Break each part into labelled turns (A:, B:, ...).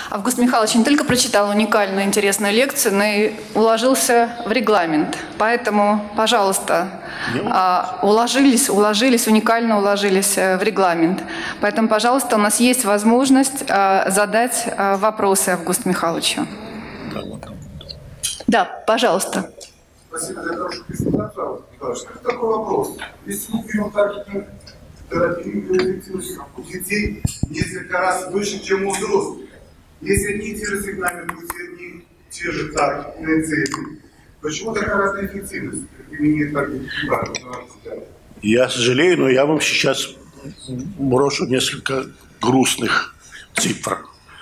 A: Август Михайлович не только прочитал уникальную интересную лекцию, но и уложился в регламент. Поэтому, пожалуйста, уникально уложились в регламент. Поэтому, пожалуйста, у нас есть возможность задать вопросы Августу Михайловичу. Да, пожалуйста.
B: Спасибо за хорошую презентацию, Август Михайлович. Такой вопрос. Если мы берем таргетную терапию эффективности у детей несколько раз выше, чем у взрослых, если одни и те же сигнальные пути, одни и те же таргетные цели, почему такая разная эффективность применения таргетных терапий?
C: Я сожалею, но я вам сейчас брошу несколько грустных цифр.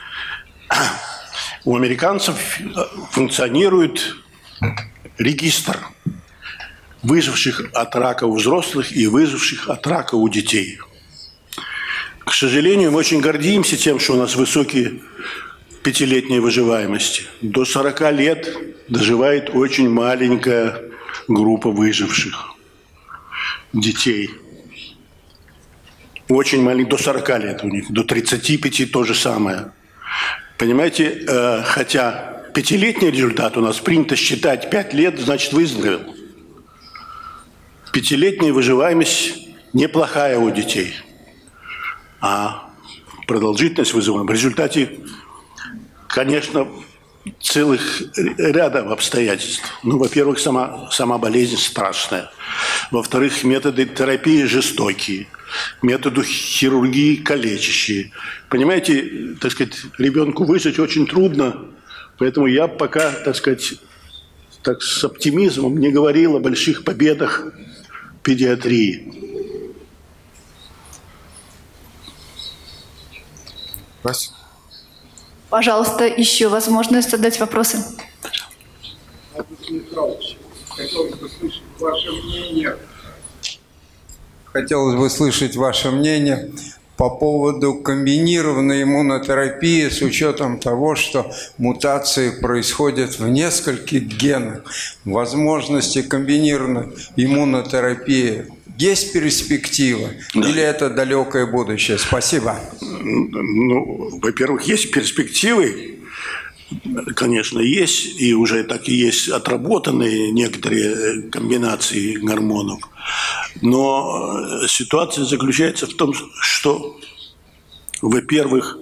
C: У американцев функционирует регистр выживших от рака у взрослых и выживших от рака у детей. К сожалению, мы очень гордимся тем, что у нас высокие пятилетние выживаемости. До 40 лет доживает очень маленькая группа выживших детей. Очень маленькая, до 40 лет у них, до 35 то же самое. Понимаете, хотя пятилетний результат у нас принято считать 5 лет, значит выздоровел. Пятилетняя выживаемость неплохая у детей, а продолжительность выживаемости в результате, конечно, целых рядом обстоятельств. Ну, во-первых, сама болезнь страшная. Во-вторых, методы терапии жестокие, методы хирургии калечащие. Понимаете, так сказать, ребенку выжить очень трудно, поэтому я пока, так сказать, так с оптимизмом не говорил о больших победах педиатрии.
B: Спасибо.
A: Пожалуйста, еще возможность задать вопросы.
B: Август Михайлович, хотелось бы слышать ваше мнение по поводу комбинированной иммунотерапии с учетом того, что мутации происходят в нескольких генах. Возможности комбинированной иммунотерапии есть перспектива? Да. Или это далекое будущее? Спасибо.
C: Ну, во-первых, есть перспективы. Конечно, есть, и уже так и есть отработанные некоторые комбинации гормонов. Но ситуация заключается в том, что, во-первых,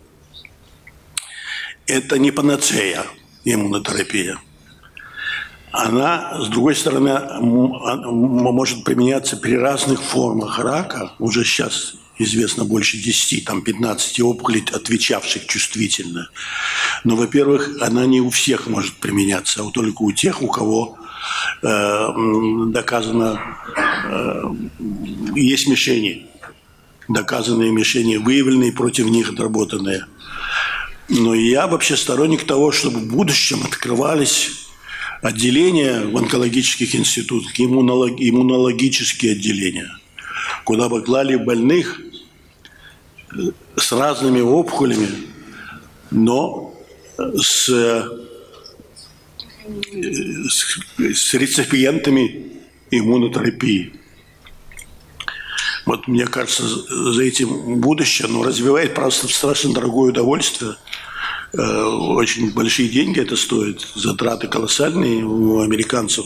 C: это не панацея иммунотерапия. Она, с другой стороны, может применяться при разных формах рака. Уже сейчас известно больше 10, там 15 опухолей, отвечавших чувствительно. Но, во-первых, она не у всех может применяться, а только у тех, у кого доказано, есть мишени, доказанные мишени, выявленные, против них отработанные. Но я вообще сторонник того, чтобы в будущем открывались отделения в онкологических институтах, иммунологические отделения, куда бы клали больных с разными опухолями, но с реципиентами иммунотерапии. Вот мне кажется, за этим будущее, но развивает просто страшно дорогое удовольствие. Очень большие деньги это стоит, затраты колоссальные у американцев.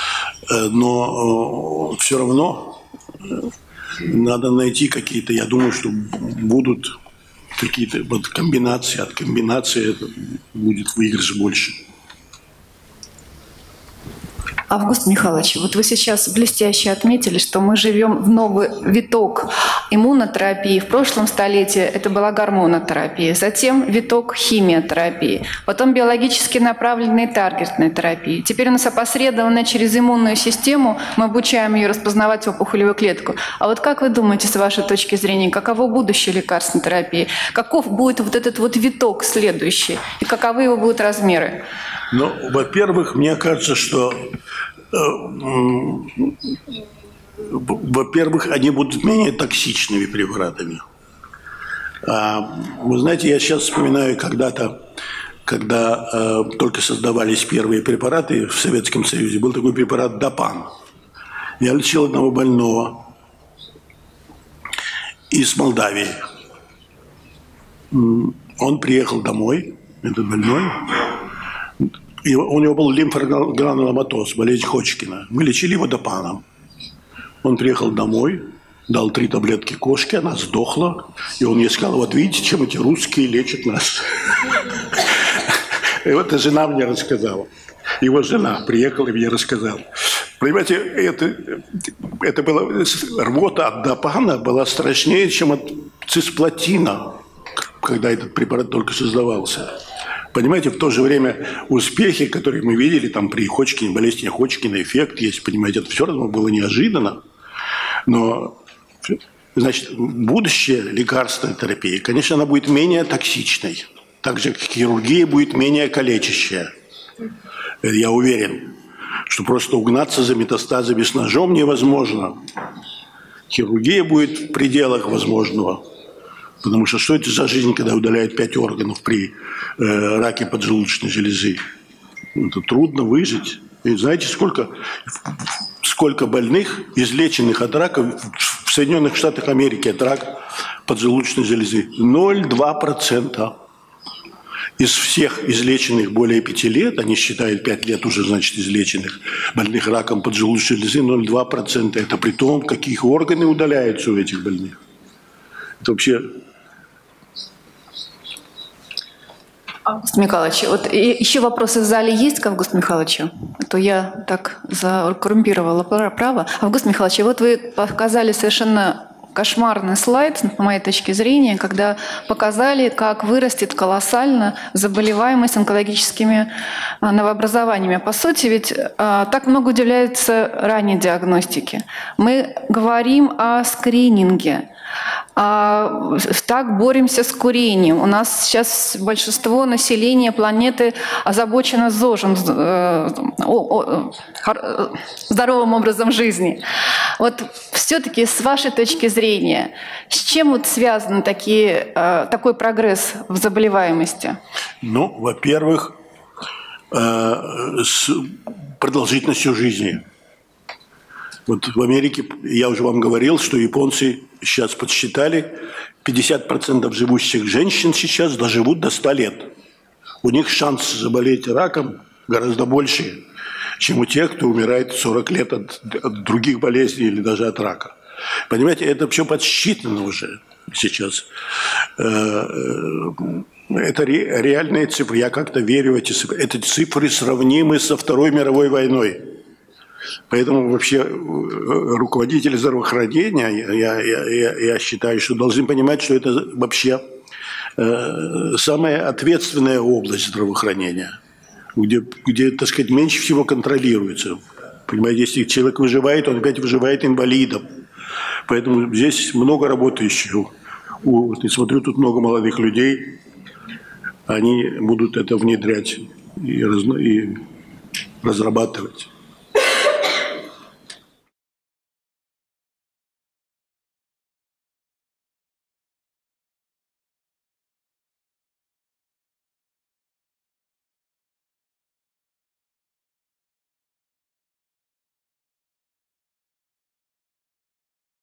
C: Но все равно надо найти какие-то, я думаю, что будут какие-то вот комбинации, от комбинации это будет выигрыш больше.
A: Август Михайлович, вот вы сейчас блестяще отметили, что мы живем в новый виток иммунотерапии. В прошлом столетии это была гормонотерапия, затем виток химиотерапии, потом биологически направленные таргетные терапии. Теперь у нас опосредованно через иммунную систему мы обучаем ее распознавать опухолевую клетку. А вот как вы думаете, с вашей точки зрения, каково будущее лекарственной терапии? Каков будет вот этот вот виток следующий? И каковы его будут размеры?
C: Ну, во-первых, мне кажется, что во-первых, они будут менее токсичными препаратами. Вы знаете, я сейчас вспоминаю когда-то, когда только создавались первые препараты в Советском Союзе, был такой препарат Допан. Я лечил одного больного из Молдавии. Он приехал домой, этот больной, и у него был лимфогрануломатоз, болезнь Ходжкина. Мы лечили его допаном. Он приехал домой, дал 3 таблетки кошки, она сдохла, и он мне сказал: вот видите, чем эти русские лечат нас. И вот жена мне рассказала. Его жена приехала и мне рассказала. Понимаете, это было, рвота от допана была страшнее, чем от цисплатина, когда этот препарат только создавался. Понимаете, в то же время успехи, которые мы видели там при Ходжкине, болезни Ходжкина, эффект есть, понимаете, это все равно было неожиданно. Но, значит, будущее лекарственной терапии, конечно, она будет менее токсичной. Так же, как хирургия будет менее калечащая. Я уверен, что просто угнаться за метастазами с ножом невозможно. Хирургия будет в пределах возможного. Потому что это за жизнь, когда удаляют 5 органов при раке поджелудочной железы? Это трудно выжить. И знаете, сколько больных, излеченных от рака в Соединенных Штатах Америки от рака поджелудочной железы? 0,2%. Из всех излеченных более 5 лет, они считают 5 лет уже, значит, излеченных больных раком поджелудочной железы, 0,2%. Это при том, какие органы удаляются у этих больных. Это вообще...
A: Август Михайлович, вот еще вопросы в зале есть к Августу Михайловичу? А то я так закоррумпировала право. Август Михайлович, вот вы показали совершенно кошмарный слайд, по моей точке зрения, когда показали, как вырастет колоссально заболеваемость онкологическими новообразованиями. По сути, ведь так много уделяется ранней диагностике. Мы говорим о скрининге. Так боремся с курением. У нас сейчас большинство населения планеты озабочено ЗОЖем, здоровым образом жизни. Вот все-таки с вашей точки зрения, с чем вот связан такой прогресс в заболеваемости?
C: Ну, во-первых, с продолжительностью жизни. Вот в Америке, я уже вам говорил, что японцы сейчас подсчитали, 50% живущих женщин сейчас доживут до 100 лет. У них шанс заболеть раком гораздо больше, чем у тех, кто умирает в 40 лет от других болезней или даже от рака. Понимаете, это все подсчитано уже сейчас. Это реальные цифры. Я как-то верю в эти цифры. Эти цифры сравнимы со Второй мировой войной. Поэтому вообще руководители здравоохранения, я считаю, что должны понимать, что это вообще самая ответственная область здравоохранения, где, так сказать, меньше всего контролируется. Понимаете, если человек выживает, он опять выживает инвалидом. Поэтому здесь много работающих. И смотрю, тут много молодых людей. Они будут это внедрять и разрабатывать.